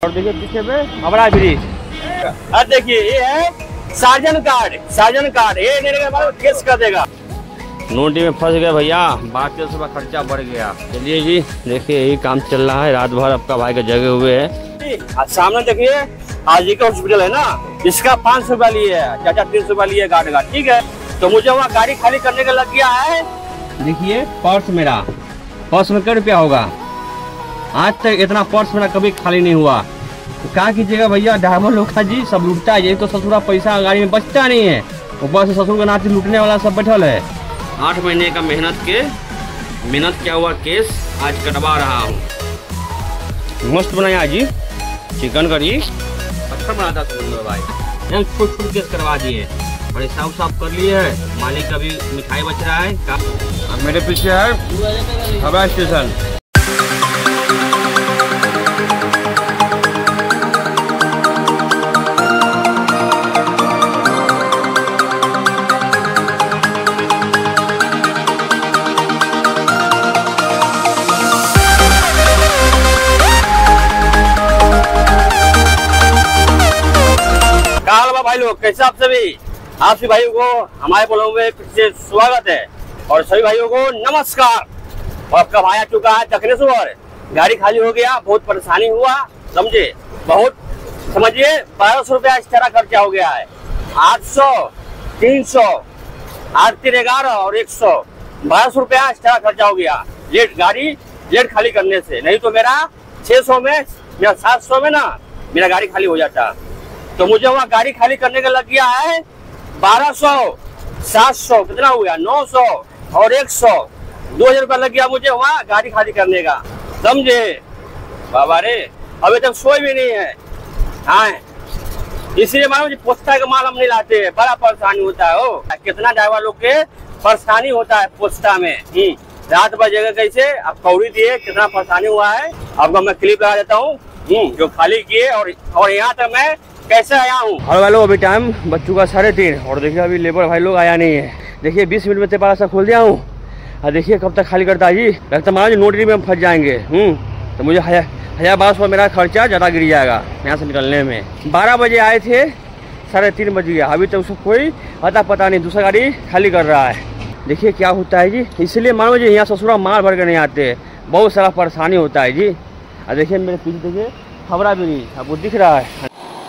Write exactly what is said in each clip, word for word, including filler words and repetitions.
और देखिए पीछे पे हमारा ब्रिज। अब देखिए ये है सार्जन कार्ड, सार्जन कार्ड ये देने के बाद केस कर देगा। नोटी में फंस गए भैया, बाकी सुबह खर्चा बढ़ गया। चलिए जी देखिए यही काम चल रहा है, रात भर आपका भाई का जगे हुए है। आज सामने देखिए आजी का हॉस्पिटल है ना, इसका पाँच सौ रुपया लिए है, चाचा तीन सौ रुपया लिए गार्ड का, ठीक है। तो मुझे वहाँ गाड़ी खाली करने का लग गया है। देखिए पर्स मेरा, पर्स में क्या रुपया होगा, आज तक इतना पर्स मेरा कभी खाली नहीं हुआ। तो क्या कीजिएगा भैया, ड्राइवर लोग का जी सब लूटता है, ये तो ससुरा पैसा गाड़ी में बचता नहीं है, ऊपर से ससुर का नाती लूटने वाला सब बैठल है। आठ महीने का मेहनत के मेहनत क्या हुआ केस आज कटवा रहा हूँ। मस्त बनाया जी चिकन करी, अच्छा बनाता सुंदर भाई, एकदम छोट छोट केस करवा दिए और हिसाब साफ कर लिए है। मालिक का भी मिठाई बच रहा है। अब मेरे पीछे है हवाई स्टेशन। भाई लोग कैसे आप सभी, आप सभी भाइयों को हमारे ब्लॉग में फिर से स्वागत है और सभी भाइयों को नमस्कार। और आपका भाई आ चुका है दक्षिणेश्वर, गाड़ी खाली हो गया, बहुत परेशानी हुआ, समझे, बहुत समझिए बारह सौ रुपया एक्स्ट्रा खर्चा हो गया है। आठ सौ तीन सौ आठ तीन ग्यारह और एक सौ बारह सौ रुपया एक्स्ट्रा खर्चा हो गया लेट गाड़ी लेट खाली करने से। नहीं तो मेरा छह सौ में या सात सौ में ना मेरा गाड़ी खाली हो जाता। तो मुझे वहाँ गाड़ी खाली करने का लग गया है बारह सौ, सात सौ, कितना हो गया नौ सौ और एक सौ, दो हजार रुपया लग गया मुझे वहाँ गाड़ी खाली करने का, समझे। बाबा रे अभी तक सोए भी नहीं है, हाँ इसलिए मानो पोस्ता का माल हम नहीं लाते हैं, बड़ा परेशानी होता है। हो कितना ड्राइवर लोग के परेशानी होता है पोस्ता में, रात बजेगा कैसे, अब कौड़ी दिए कितना परेशानी हुआ है। आपको मैं क्लिप लगा देता हूँ जो खाली किए और, और यहाँ तक मैं कैसे आया हूँ। और भाई लोग अभी टाइम बच चुका साढ़े तीन और देखिए अभी लेबर भाई लोग आया नहीं है। देखिए बीस मिनट में तेपारा सा खोल दिया हूँ और देखिए कब तक खाली करता है जी। लगता मान लीजिए नोटरी में फंस जाएंगे। हम्म तो मुझे हजार बारह सौ मेरा खर्चा ज़्यादा गिर जाएगा यहाँ से निकलने में। बारह बजे आए थे, साढ़े तीन बज गया, अभी तक उसको कोई अता पता नहीं, दूसरा गाड़ी खाली कर रहा है। देखिए क्या होता है जी, इसलिए मान लीजिए यहाँ ससुरा माल भर के नहीं आते, बहुत सारा परेशानी होता है जी। और देखिए मेरे पीछे देखिए खबरा भी नहीं, आपको दिख रहा है।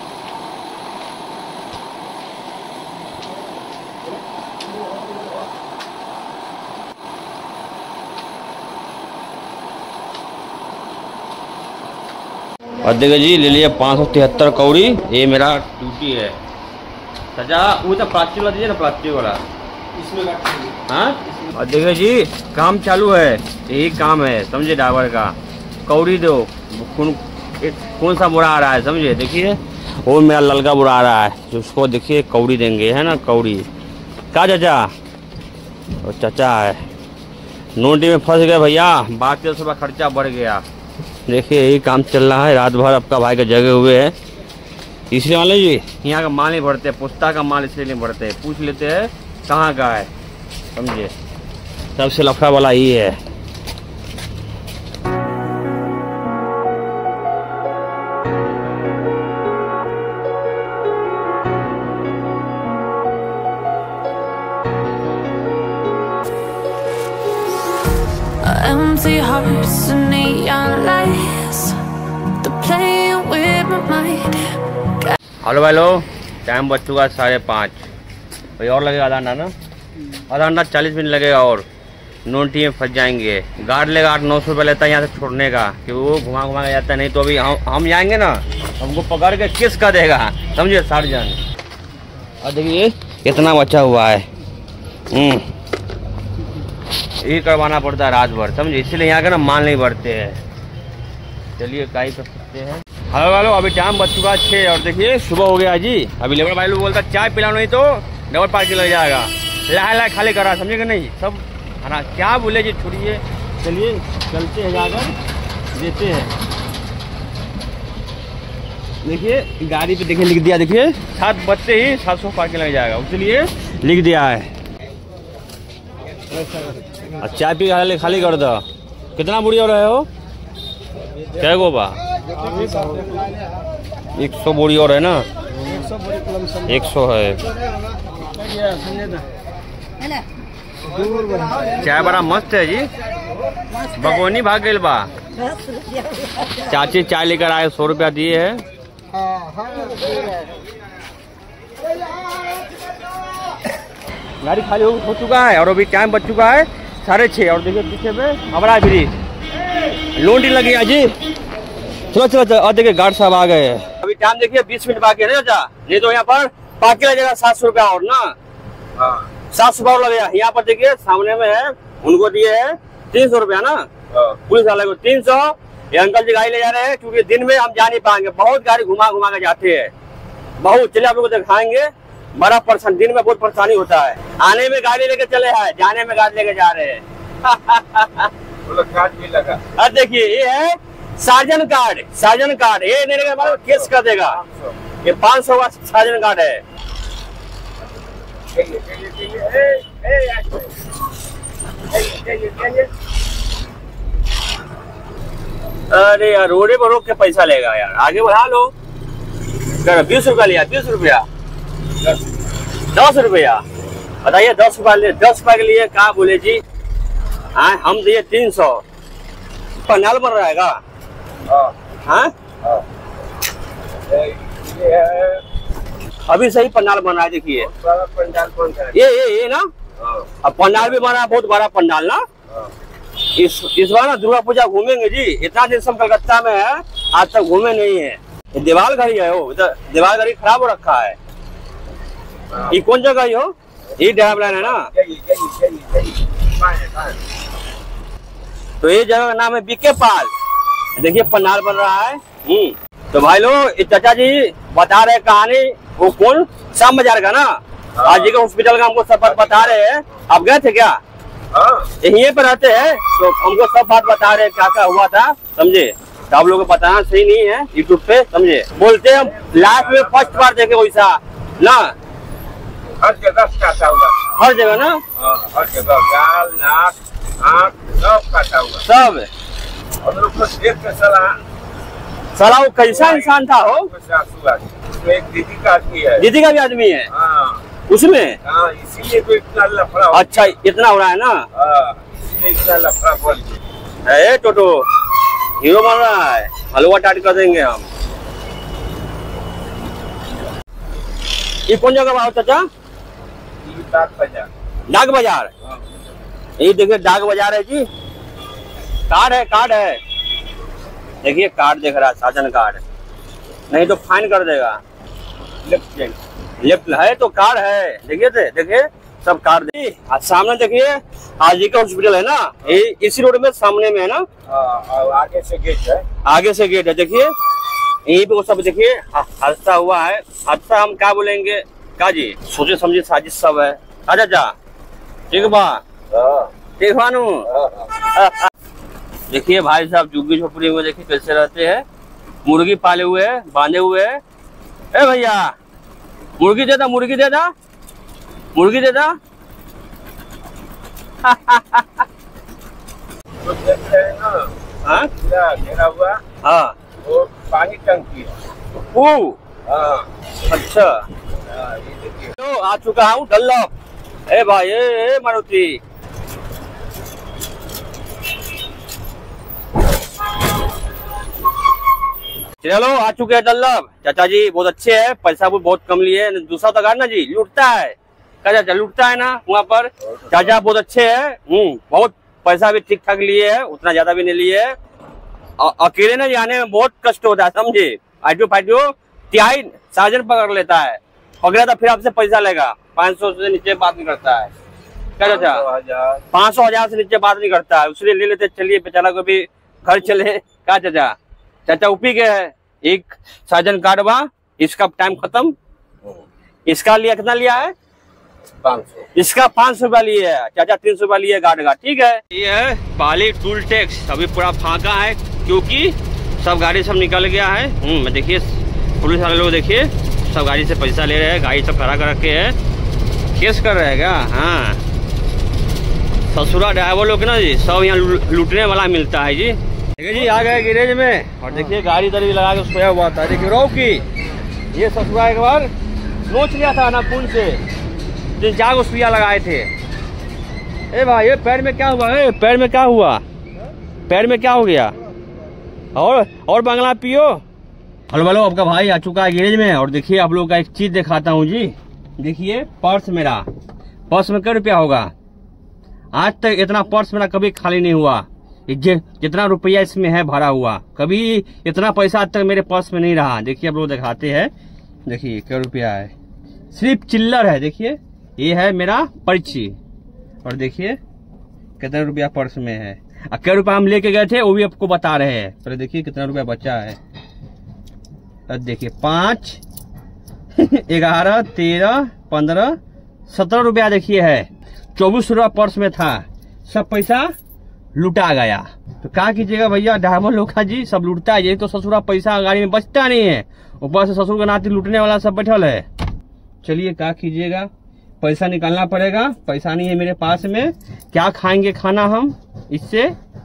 और देखिए जी ले लिया पाँच सौ तिहत्तर कौड़ी, ये मेरा ड्यूटी है। सजा वो तो प्लास्टिक वाला दीजिए ना, प्लास्टिक वाला इसमें। हाँ और देखिए जी काम चालू है, यही काम है समझे ड्राइवर का। कौड़ी दो, कौन कौन सा बुरा आ रहा है समझे, देखिए वो मेरा ललका बुरा आ रहा है, उसको देखिए कौड़ी देंगे, है ना कौड़ी का चाचा, और चाचा है नोटी में फंस गए भैया, बाकी सुबह खर्चा बढ़ गया। देखिए यही काम चल रहा है, रात भर आपका भाई का जगे हुए है। इसलिए वाले जी यहाँ का माल नहीं भरते, पुस्ता का माल इसलिए नहीं भरते, पूछ लेते हैं कहाँ का है, समझे, सबसे लफड़ा वाला ही है। Empty hearts and neon lights, they're playing with my mind. Hello भाई लोग, टाइम बच चुका है साढ़े पाँच, भाई और लगेगा आधा घंटा ना, आधा घंटा चालीस मिनट लगेगा और नोटी में फंस जाएंगे। गार्ड लेगा आठ नौ सौ रुपये लेता है यहाँ से छोड़ने का, कि वो घुमा घुमा के जाता है। नहीं तो अभी हम हम जाएंगे ना, हमको पकड़ के किस का देगा समझिए सार्जन। और देखिए इतना बचा हुआ है, हम्म यही करवाना पड़ता है रात भर समझे, इसलिए यहाँ का ना माल नहीं भरते हैं। चलिए क्या ही कर सकते हैं। हेलो वालों अभी टाइम बच चुका है छः और देखिए सुबह हो गया जी। अभी लेबर भाई लोग बोलता चाय पिलाओ नहीं तो डबल पार्टी लग जाएगा, लाए लाए खाली करा समझेगा नहीं सब, है ना, क्या बोले जी छोड़िए। चलिए चलते हैं, जाकर देते हैं। देखिए गाड़ी पे देखिए लिख दिया, देखिए सात बजते ही सात सौ पार्टी लग जाएगा, इसलिए लिख दिया है। चाय पी खाली खाली कर दो। कितना बुढ़ी हो रहे हो, क्या गो बा एक सौ बोरी और है ना, एक सौ है। चाय बड़ा मस्त है जी, भगवानी भाग गई बा। चाची चाय लेकर आए, सौ रुपया दिए है। गाड़ी खाली हो चुका है और अभी टाइम बच चुका है साढ़े छः। और देखिए पीछे में हमारा ब्रिज लोडी लगी है जी। चलो चलो चलो, और देखिए गार्ड साहब आ गए हैं। अभी टाइम देखिए बीस मिनट बाकी है ना चाचा, नहीं तो यहाँ पर पार्किंग लगेगा सात सौ रुपया और ना, सात सौ और लगेगा। यहाँ पर देखिए सामने में है, उनको दिए है तीन सौ रुपया ना, पुलिस वाले को तीन सौ। ये अंकल जी गाड़ी ले जा रहे हैं क्योंकि दिन में हम जा नहीं पाएंगे, बहुत गाड़ी घुमा घुमा के जाते हैं बहुत। चलिए आप लोग को दिखाएंगे, बड़ा परेशान, दिन में बहुत परेशानी होता है। आने में गाड़ी लेके चले हैं, जाने में गाड़ी लेके जा रहे हैं। कार्ड भी लगा। अब देखिए ये है सार्जन कार्ड, सार्जन कार्ड ये देने के बाद केस कर देगा। ये पाँच सौ का सार्जन कार्ड है। अरे यार रोडे पर रोक के पैसा लेगा यार, आगे बढ़ा लो। बीस रुपया लिया, बीस रुपया दस रुपया बताइए, दस रुपया लिए, दस रुपया के लिए क्या बोले जी। हाँ हम दिए तीन सौ। पंडाल बन रहा है का? हाँ अभी सही पंडाल बन रहा है, देखिए पंडाल बन रहा है। ये ये ये ना, अब पंडाल भी बना, बहुत बड़ा पंडाल ना। इस इस बार ना दुर्गा पूजा घूमेंगे जी। इतना दिन से हम कलकत्ता में है, आज तक घूमे नहीं है। ये दीवार घड़ी है, वो दीवार घड़ी खराब हो रखा है। ये कौन जगह ही हो? ये ड्राइव लाइन है ना, तो ये जगह का नाम है बीके पाल। देखिए पंडाल बन रहा है। हम्म तो भाई लोग चाचा जी बता रहे कहानी, वो कौन शाम बाजार का ना, आज जी का हॉस्पिटल का हमको सब बात बता रहे हैं। आप गए थे क्या? यहीं पे रहते हैं तो हमको सब बात बता रहे क्या क्या हुआ था, समझे? तो आप लोगों को बताना सही नहीं है यूट्यूब पे, समझे? बोलते हम लाइफ में फर्स्ट बार देखे वैसा ना, हर जगह काटा हुआ, हर जगह ना, हर जगह गाल नाक आँख सब काटा हुआ सब। हम लोग को देख के सला साला वो कैसा इंसान था हो? तो एक दीदी का आदमी है, दीदी का भी आदमी है हाँ उसमें। हाँ इसीलिए तो इतना लफड़ा। अच्छा इतना हो रहा है ना, हाँ इसीलिए इतना लफड़ा बोल है। टोटो हीरो बन रहा है, हलवा टाट कर देंगे हम। ये कौन जगह बात चाचा? डाक बाजार। डाक बाजार, ये देखिए डाक बाजार है जी। कार्ड है, कार्ड है, देखिए कार्ड देख रहा है, साधन कार्ड, नहीं तो फाइन कर देगा। लेफ्ट लेफ्ट है तो कार्ड है, देखिए थे देखिए सब कार्ड दे। आज सामने देखिए आजी का हॉस्पिटल है ना, ये इसी रोड में सामने में है ना, आगे से गेट है, आगे से गेट है। देखिए यहीं पे वो सब देखिए हादसा हुआ है। हादसा हम क्या बोलेंगे का जी, सोचे समझे साजिश सब है। अच्छा जा ठीक बा, ठीक बानू। देखिए भाई साहब झुग्गी झोपड़ी में देखिए कैसे रहते हैं, मुर्गी पाले हुए है, बांधे हुए है। ए भैया मुर्गी दे दा, मुर्गी दे दा, मुर्गी दे दा। घेरा हुआ हाँ वो पानी टंकी ओ हाँ अच्छा तो आ चुका हूँ डल्लभ। ए भाई ए, ए मारुति चलो आ चुके हैं डल्लभ। चाचा जी बहुत अच्छे हैं, पैसा भी बहुत कम लिए। दूसरा तो ना जी लूटता है, क्या चाचा लूटता है ना वहाँ पर। चाचा बहुत अच्छे हैं, हम्म बहुत पैसा भी ठीक ठाक लिए है, उतना ज्यादा भी नहीं लिए है। अकेले ना जाने में बहुत कष्ट होता है, समझे? आईटीओ फाइटियो तिहाई सार्जन पकड़ लेता है, पकड़ा तो फिर आपसे पैसा लेगा। पाँच सौ से नीचे बात नहीं करता है, क्या चाचा? पाँच सौ हजार से नीचे बात नहीं करता है, उसलिए ले लेते। चलिए बेचारा को भी घर चले, क्या चाचा? चाचा उपी के है एक सार्जन कार्ड बा, इसका टाइम खत्म। इसका लिया कितना लिया है? पाँच सौ। इसका पाँच सौ रुपया लिए है, चाचा तीन सौ रुपया लिए गार्ड का, ठीक है। ये है पाली टूल टैक्स, अभी पूरा फाका है क्योंकि सब गाड़ी सब निकल गया है। हम्म देखिए पुलिस वाले लोग देखिए सब गाड़ी से पैसा ले रहे हैं, गाड़ी सब खड़ा कर रखे है, केस कर रहे हैं क्या? हाँ ससुरा ड्राइवर लोग ना जी सब यहाँ लूटने वाला मिलता है जी। देखिए जी आ गए गैरेज में और देखिए गाड़ी इधर भी लगा के सोया हुआ था। देखिए रॉकी ये ससुरा एक बार नोच लिया था ना पुल से, तीन चार को सुइया लगाए थे। ए भाई ये पैर में क्या हुआ है? पैर में क्या हुआ? पैर में क्या हो गया? और और बांग्ला पियो। हेलो हेलो आपका भाई आ चुका है गैरेज में और देखिए आप लोग का एक चीज दिखाता हूँ जी। देखिए पर्स मेरा, पर्स में क्या रुपया होगा? आज तक इतना पर्स मेरा कभी खाली नहीं हुआ। जितना रुपया इसमें है भरा हुआ, कभी इतना पैसा आज तक मेरे पर्स में नहीं रहा। देखिए आप लोग दिखाते हैं, देखिए क्या रुपया है, सिर्फ चिल्लर है। देखिए ये है मेरा पर्ची और देखिए कितना रुपया पर्स में है और क्या रुपया हम लेके गए थे वो भी आपको बता रहे हैं। पहले देखिए कितना रुपया बचा है। अब देखिए पाँच ग्यारह तेरह पंद्रह सत्रह रुपया देखिए है, चौबीस रुपया पर्स में था, सब पैसा लुटा गया। तो क्या कीजिएगा भैया, ड्राइवर लोग का जी सब लूटता है। ये तो ससुरा पैसा गाड़ी में बचता नहीं है, ऊपर से ससुर का नाती लूटने वाला सब बैठल है। चलिए क्या कीजिएगा, पैसा निकालना पड़ेगा। पैसा नहीं है मेरे पास में, क्या खाएंगे खाना हम इससे।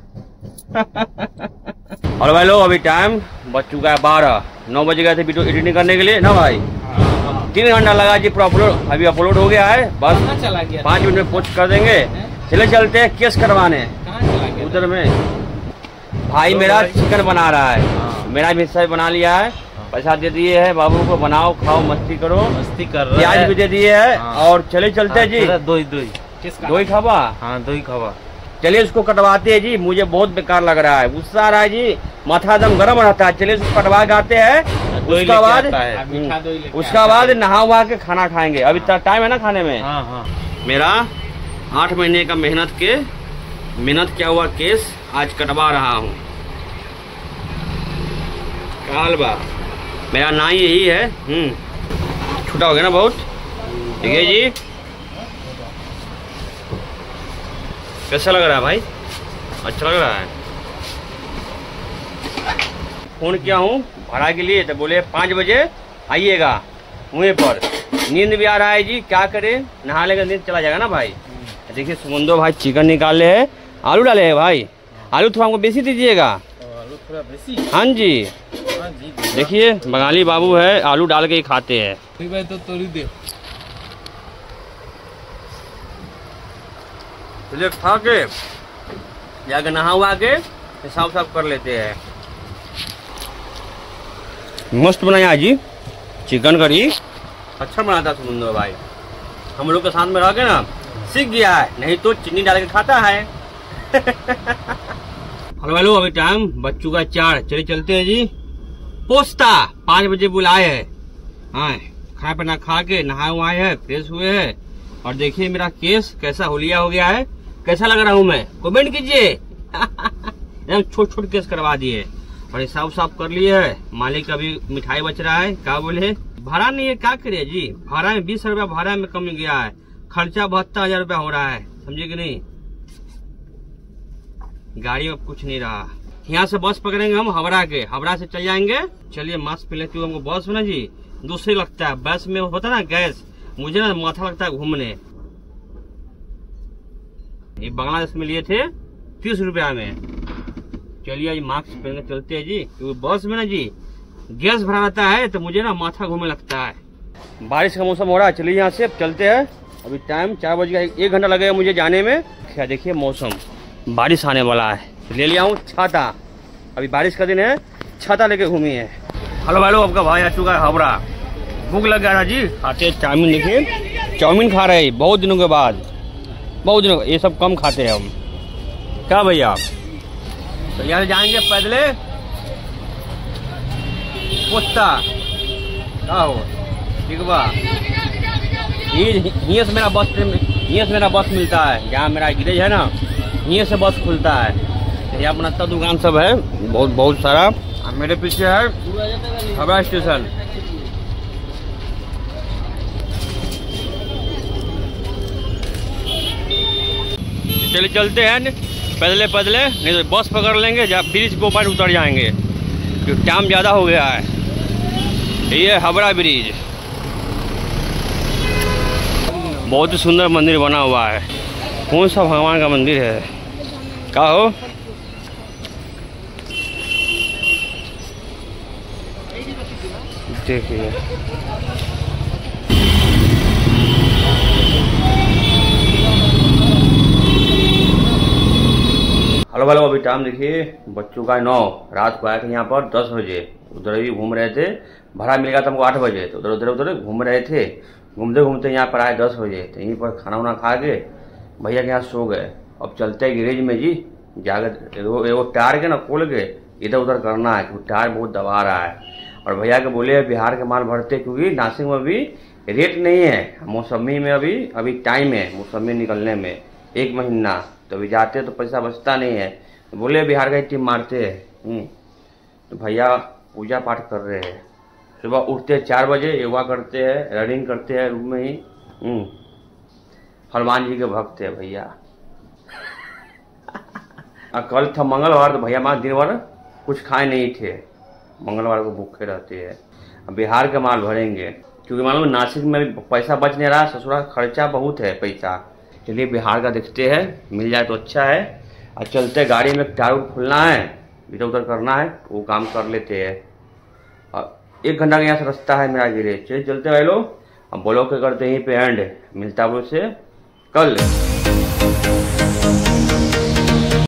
और भाई लोग अभी टाइम बच चुका है बारह, नौ बजे गए थे वीडियो एडिटिंग करने के लिए ना भाई। तीन घंटा लगा जी पूरा अपलोड, अभी अपलोड हो गया है, बस चला गया पाँच मिनट में पोस्ट कर देंगे। चले चलते हैं केस करवाने उधर में। भाई मेरा चिकन बना रहा है, मेरा भी हिस्सा बना लिया है, पैसा दे दिए है बाबू को, बनाओ खाओ मस्ती करो। मस्ती कर रहे हैं, प्याज भी दे दिए है। और चले चलते हैं जी। दो ही दो ही दो ही खावा, हाँ दो ही खावा। चलिए उसको कटवाते हैं जी, मुझे बहुत बेकार लग रहा है, गुस्सा आ रहा है जी, माथा एकदम गर्म रहता है। चलिए उसको कटवा के आते हैं, उसका बाद उसका बाद नहा वहा के खाना खाएंगे। अभी टाइम है ना खाने में। हाँ हाँ। मेरा आठ महीने का मेहनत के मेहनत क्या हुआ केस आज कटवा रहा हूँ। काल बा मेरा ना ही यही है। हम्म छूटा हो गया ना बहुत। ठीक है जी, कैसा लग रहा है भाई? अच्छा लग रहा है। फोन किया हूँ भाड़ा के लिए तो बोले पाँच बजे आइएगा वहीं पर। नींद भी आ रहा है जी, क्या करे, नहा लेगा नींद चला जाएगा ना भाई। देखिए सुमंदो भाई चिकन निकाले है, आलू डाले हैं भाई। आलू थोड़ा हमको बेसी दीजिएगा। आलू थोड़ा बेसी? हाँ जी, हाँ जी। देखिए बंगाली बाबू है, आलू डाल के ही खाते हैं। ठीक भाई तो तोड़ी दे। चलिए खा के जाके नहा हुआ के साफ साफ कर लेते हैं। मस्त बनाया जी चिकन करी, अच्छा बनाता सुमंदो भाई। हम लोग के साथ में रह के ना सीख गया है, नहीं तो चीनी डाल के खाता है। हेलो हेलो अभी टाइम बच चुका है चार, चले चलते हैं जी पोस्ता। पाँच बजे बुलाए है, हाँ खाना पीना खा के नहाए हुए हैं, फ्रेश हुए हैं। और देखिए मेरा केस कैसा होलिया हो गया है, कैसा लग रहा हूँ मैं, कमेंट कीजिए। एकदम छोट छोट केस करवा दिए और हिसाब साफ कर लिए है। मालिक अभी मिठाई बच रहा है, क्या बोले भाड़ा नहीं है, क्या करे जी, भाड़ा में बीस रुपया भाड़ा में कम गया है, खर्चा बहत्तर हजार रुपया हो रहा है, समझे कि नहीं। गाड़ी में कुछ नहीं रहा, यहाँ से बस पकड़ेंगे हम हावड़ा के, हावड़ा से चल जाएंगे। चलिए मास्क पहले क्यों हमको बस में ना जी दूसरे लगता है, बस में होता ना गैस, मुझे ना माथा लगता है घूमने। ये बांग्लादेश में लिए थे तीस रुपया में। चलिए मास्क पहन के चलते हैं जी, क्योंकि बस में ना जी गैस भरा रहता है तो मुझे ना माथा घूमने लगता है। बारिश का मौसम हो रहा है, चलिए यहाँ से चलते हैं। अभी टाइम चार बज गया, एक घंटा लगेगा मुझे जाने में। क्या देखिए मौसम, बारिश आने वाला है, ले लिया हूँ छाता, अभी बारिश का दिन है, छाता लेके घूमी है। हेलो भाई आपका भाई आ चुका है हावड़ा, भूख लग गया था जी, खाते चाउमीन। देखिए चाउमीन खा रहे हैं बहुत दिनों के बाद, बहुत दिनों, ये सब कम खाते हैं हम, क्या भैया। तो यहाँ से जाएंगे पैदले पोस्ता, क्या हो ठीक बा। ये से मेरा बस ये से मेरा बस मिलता है, जहाँ मेरा गैरेज है ना ये से बस खुलता है। यहाँ बनाता दुकान सब है बहुत बहुत सारा। मेरे पीछे है हावड़ा स्टेशन। चले चलते हैं पैदले पैदले, नहीं तो बस पकड़ लेंगे, जब ब्रिज के ऊपर उतर जाएंगे क्योंकि टाइम ज़्यादा हो गया है। ये हावड़ा ब्रिज बहुत ही सुंदर मंदिर बना हुआ है। कौन सा भगवान का मंदिर है, क्या हो देखिए हेलो हेलो, अभी टाइम देखिए बच्चों का नौ, रात को आए थे यहाँ पर दस बजे, उधर भी घूम रहे थे, भाड़ा मिल गया था हमको आठ बजे, तो उधर उधर उधर घूम रहे थे, घूमते घूमते यहाँ पर आए दस बजे, तो यहीं पर खाना वाना खा के भैया के यहाँ सो गए। अब चलते हैं गैरेज में जी, जाकर वो टायर के ना खोल के इधर उधर करना है क्योंकि टायर बहुत दबा रहा है। और भैया के बोले बिहार के माल भरते क्योंकि नासिक में अभी रेट नहीं है, मौसमी में अभी अभी टाइम है, मौसमी निकलने में एक महीना, तो अभी जाते तो पैसा बचता नहीं है, तो बोले बिहार का टीम मारते हैं। तो भैया पूजा पाठ कर रहे हैं, सुबह उठते हैं चार बजे, योगा करते हैं, रनिंग करते हैं रूम में ही। हनुमान जी के भक्त है भैया। कल था मंगलवार, तो भैया माँ दिन भर कुछ खाए नहीं थे, मंगलवार को भूखे रहते हैं। बिहार के माल भरेंगे क्योंकि मालूम नासिक में पैसा बच नहीं रहा, ससुराल खर्चा बहुत है पैसा। चलिए बिहार का देखते हैं, मिल जाए तो अच्छा है। और चलते गाड़ी में टायर खुलना है, इधर उधर करना है, वो काम कर लेते हैं। और एक घंटा का यहाँ से रास्ता है मेरा गिरे, चलिए चलते भाई लोग। अब बोलो के करते यहीं पे एंड, मिलता है से कल।